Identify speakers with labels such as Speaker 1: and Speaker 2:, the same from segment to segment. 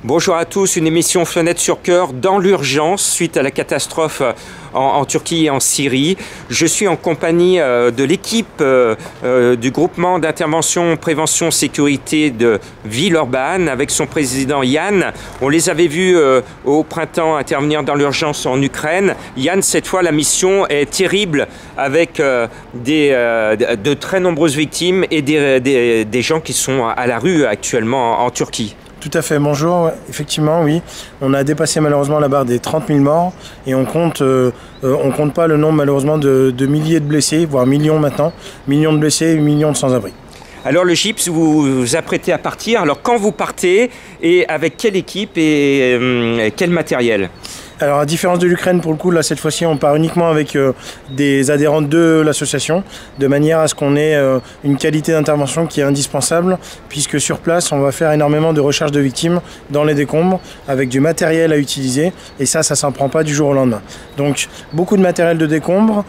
Speaker 1: Bonjour à tous, une émission Fenêtre sur Cœur dans l'urgence suite à la catastrophe en Turquie et en Syrie. Je suis en compagnie de l'équipe du groupement d'intervention prévention sécurité de Villeurbanne avec son président Yann. On les avait vus au printemps intervenir dans l'urgence en Ukraine. Yann, cette fois la mission est terrible avec de très nombreuses victimes et des gens qui sont à la rue actuellement en Turquie.
Speaker 2: Tout à fait, bonjour. Effectivement, oui, on a dépassé malheureusement la barre des 30 000 morts et on compte pas le nombre malheureusement de milliers de blessés, voire millions maintenant, millions de blessés et millions de sans-abri.
Speaker 1: Alors le GIPS, vous vous apprêtez à partir. Alors quand vous partez et avec quelle équipe et quel matériel ?
Speaker 2: Alors à différence de l'Ukraine, pour le coup, là cette fois-ci on part uniquement avec des adhérents de l'association, de manière à ce qu'on ait une qualité d'intervention qui est indispensable, puisque sur place on va faire énormément de recherche de victimes dans les décombres, avec du matériel à utiliser, et ça s'en prend pas du jour au lendemain. Donc beaucoup de matériel de décombres,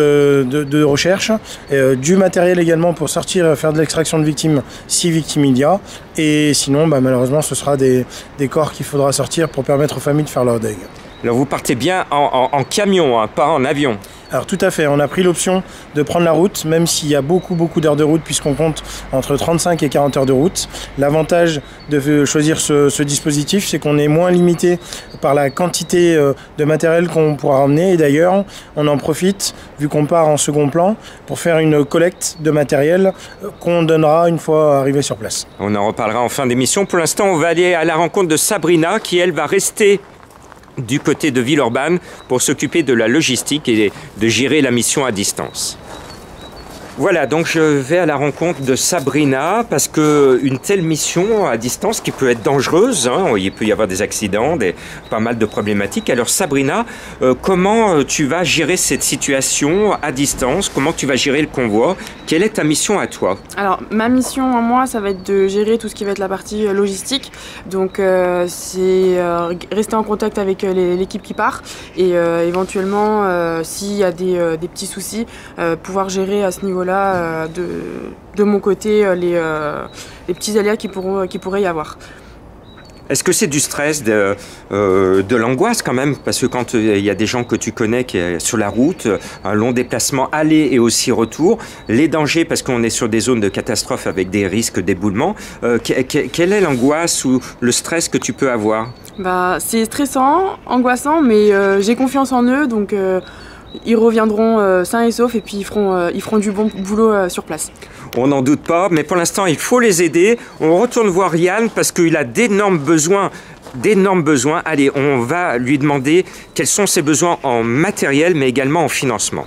Speaker 2: de recherche, du matériel également pour sortir, faire de l'extraction de victimes, si victimes il y a, et sinon malheureusement ce sera des corps qu'il faudra sortir pour permettre aux familles de faire leur deuil.
Speaker 1: Alors vous partez bien en camion, hein, pas en avion.
Speaker 2: Alors tout à fait, on a pris l'option de prendre la route, même s'il y a beaucoup d'heures de route, puisqu'on compte entre 35 et 40 heures de route. L'avantage de choisir ce dispositif, c'est qu'on est moins limité par la quantité de matériel qu'on pourra ramener. Et d'ailleurs, on en profite, vu qu'on part en second plan, pour faire une collecte de matériel qu'on donnera une fois arrivé sur place.
Speaker 1: On en reparlera en fin d'émission. Pour l'instant, on va aller à la rencontre de Sabrina, qui elle va rester du côté de Villeurbanne pour s'occuper de la logistique et de gérer la mission à distance. Voilà, donc je vais à la rencontre de Sabrina parce qu'une telle mission à distance qui peut être dangereuse, hein, il peut y avoir des accidents, pas mal de problématiques. Alors Sabrina, comment tu vas gérer cette situation à distance? Comment tu vas gérer le convoi? Quelle est ta mission à toi?
Speaker 3: Alors ma mission à moi, ça va être de gérer tout ce qui va être la partie logistique. Donc c'est rester en contact avec l'équipe qui part et éventuellement s'il y a des petits soucis, pouvoir gérer à ce niveau-là de mon côté les petits aléas qui pourraient y avoir.
Speaker 1: Est-ce que c'est du stress, de l'angoisse quand même? Parce que quand il y a des gens que tu connais qui sont sur la route, un long déplacement aller et aussi retour, les dangers parce qu'on est sur des zones de catastrophe avec des risques d'éboulement, quelle est l'angoisse ou le stress que tu peux avoir?
Speaker 3: C'est stressant, angoissant, mais j'ai confiance en eux, donc ils reviendront sains et saufs et puis ils feront du bon boulot sur place.
Speaker 1: On n'en doute pas, mais pour l'instant, il faut les aider. On retourne voir Yann parce qu'il a d'énormes besoins. Allez, on va lui demander quels sont ses besoins en matériel, mais également en financement.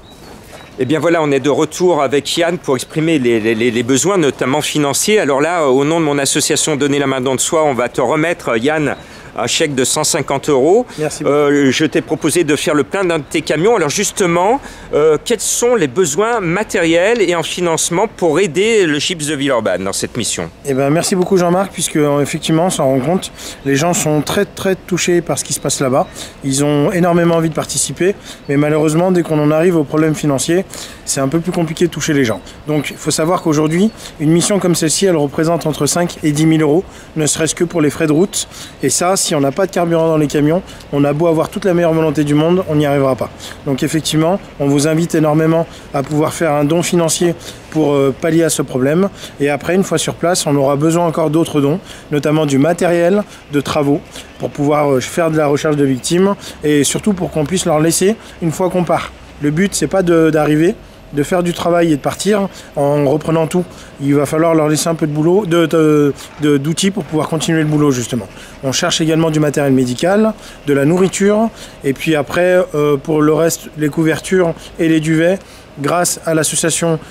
Speaker 1: Eh bien voilà, on est de retour avec Yann pour exprimer les besoins, notamment financiers. Alors là, au nom de mon association Donner la main dans de soi, on va te remettre, Yann, un chèque de 150 €.
Speaker 2: Merci beaucoup.
Speaker 1: Je t'ai proposé de faire le plein d'un de tes camions. Alors justement, quels sont les besoins matériels et en financement pour aider le GIPS de Villeurbanne dans cette mission?
Speaker 2: Merci beaucoup Jean-Marc, puisque effectivement on s'en rend compte, les gens sont très touchés par ce qui se passe là-bas. Ils ont énormément envie de participer, mais malheureusement dès qu'on en arrive aux problèmes financiers, c'est un peu plus compliqué de toucher les gens. Donc il faut savoir qu'aujourd'hui, une mission comme celle-ci, elle représente entre 5 et 10 000 €, ne serait-ce que pour les frais de route. Et ça, si on n'a pas de carburant dans les camions, on a beau avoir toute la meilleure volonté du monde, on n'y arrivera pas. Donc effectivement, on vous invite énormément à pouvoir faire un don financier pour pallier à ce problème. Et après, une fois sur place, on aura besoin encore d'autres dons, notamment du matériel de travaux, pour pouvoir faire de la recherche de victimes et surtout pour qu'on puisse leur laisser une fois qu'on part. Le but, c'est pas d'arriver, de faire du travail et de partir en reprenant tout. Il va falloir leur laisser un peu de boulot, d'outils pour pouvoir continuer le boulot justement. On cherche également du matériel médical, de la nourriture et puis après pour le reste, les couvertures et les duvets. Grâce à l'association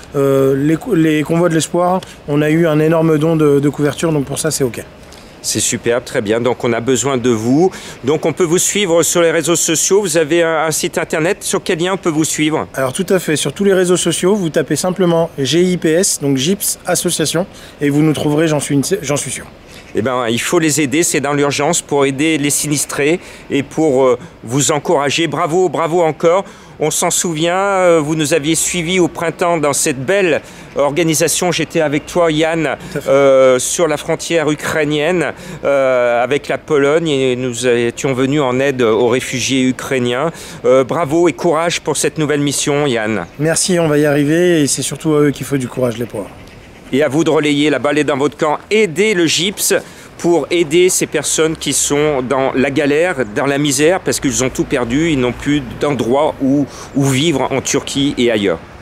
Speaker 2: les Convois de l'Espoir, on a eu un énorme don de couverture, donc pour ça c'est OK.
Speaker 1: C'est superbe, très bien. Donc on a besoin de vous. Donc on peut vous suivre sur les réseaux sociaux. Vous avez un site internet. Sur quel lien on peut vous suivre?
Speaker 2: Alors tout à fait. Sur tous les réseaux sociaux, vous tapez simplement GIPS, donc GIPS Association, et vous nous trouverez, j'en suis sûr.
Speaker 1: Eh bien, il faut les aider, c'est dans l'urgence pour aider les sinistrés et pour vous encourager. Bravo, bravo encore. On s'en souvient, vous nous aviez suivis au printemps dans cette belle organisation. J'étais avec toi, Yann, sur la frontière ukrainienne avec la Pologne et nous étions venus en aide aux réfugiés ukrainiens. Bravo et courage pour cette nouvelle mission, Yann.
Speaker 2: Merci, on va y arriver et c'est surtout à eux qu'il faut du courage, les pauvres.
Speaker 1: Et à vous de relayer la balle est dans votre camp. Aidez le GIPS pour aider ces personnes qui sont dans la galère, dans la misère, parce qu'ils ont tout perdu, ils n'ont plus d'endroit où vivre en Turquie et ailleurs.